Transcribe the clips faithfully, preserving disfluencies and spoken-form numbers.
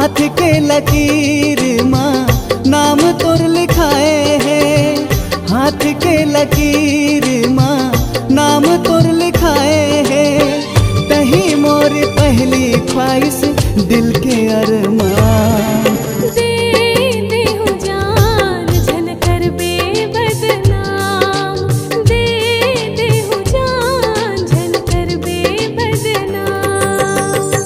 हाथ के लकीर माँ नाम तोर लिखाए है, हाथ के लकीर माँ नाम तोर लिखाए है। तही मोर पहली ख्वाहिश दिल के अरमान, दे दे हो जान झन कर बे बदनाम, दे दे हो जान झन कर बे बदनाम।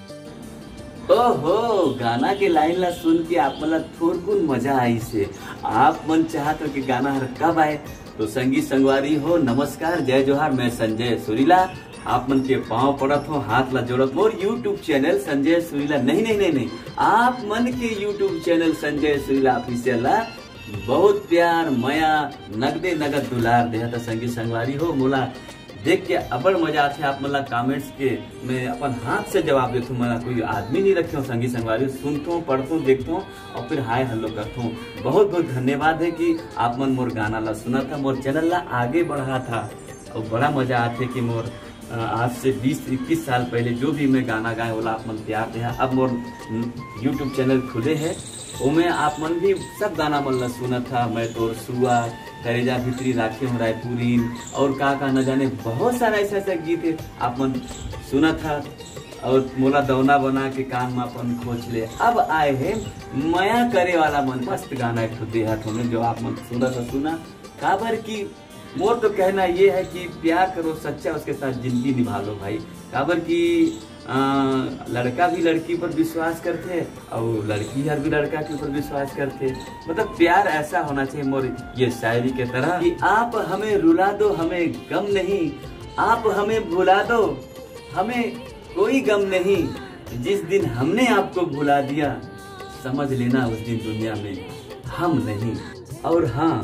ओहो, गाना के लाइन ला सुन के आप मला थोड़कुन मजा आई से आप मन चाहत हो कि गाना हर कब आए। तो संगी संगवारी हो नमस्कार, जय जोहार। मैं संजय सुरीला आप मन के पाँव पड़त हो, हाथ ला जोड़त हो। और यूट्यूब चैनल संजय सुरीला नहीं नहीं नहीं नहीं आप मन के यूट्यूब चैनल संजय सुरीला ऑफिशियल ला बहुत प्यार मया नगदे नगद दुलार देहा था। संगी संगवारी हो मोला देख के अबड़ मजा आते। आप मतलब कमेंट्स के मैं अपन हाथ से जवाब देता हूँ, मैं कोई आदमी नहीं रखे हूँ। संगी संगवारी सुनता हूँ, पढ़ता हूँ, देखता हूँ और फिर हाय हेलो करता हूँ। बहुत बहुत धन्यवाद है कि आप मन मोर गाना ला सुना था, मोर चैनल ला आगे बढ़ा था। और बड़ा मजा आते कि मोर आज से बीस इक्कीस साल पहले जो भी मैं गाना गाए बोला आप मन प्यार दे। अब मोर यूट्यूब चैनल खुले है, उसमें आप मन भी सब गाना मन ला सुना था। मैं तोर सुआ, करेजा भितरी राखे हूँ रायपुरीन और का का न जाने बहुत सारा ऐसा ऐसा गीत है आप मन सुना था। और मोला दौना बना के कान में अपन खोच ले। अब आए हैं मया करे वाला मन मस्त गाना एक देहात हमें जो आप मन सुना था सुना काबर की मोर तो कहना ये है कि प्यार करो सच्चा, उसके साथ जिंदगी निभा लो भाई। काबर की आ, लड़का भी लड़की पर विश्वास करते और लड़की हर भी लड़का के ऊपर विश्वास करते। मतलब प्यार ऐसा होना चाहिए मोर ये शायरी के तरह कि आप हमें रुला दो हमें गम नहीं, आप हमें भुला दो हमें कोई गम नहीं। जिस दिन हमने आपको भुला दिया समझ लेना उस दिन दुनिया में हम नहीं। और हाँ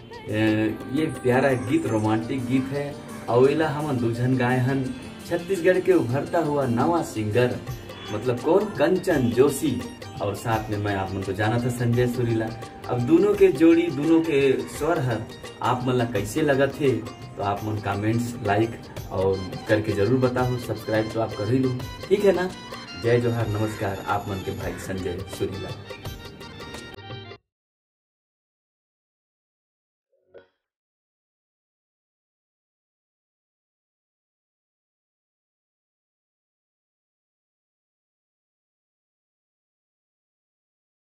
ये प्यारा गीत रोमांटिक गीत है और इला हम दुल्हन गाए हन छत्तीसगढ़ के उभरता हुआ नवा सिंगर मतलब कौन कंचन जोशी। और साथ में मैं आप मन को जाना था संजय सुरीला। अब दोनों के जोड़ी दोनों के स्वर है आप मन ला कैसे लगा थे तो आप मन कमेंट्स लाइक और करके जरूर बताओ। सब्सक्राइब तो आप कर ही लो, ठीक है ना। जय जोहार नमस्कार, आप मन के भाई संजय सुरीला।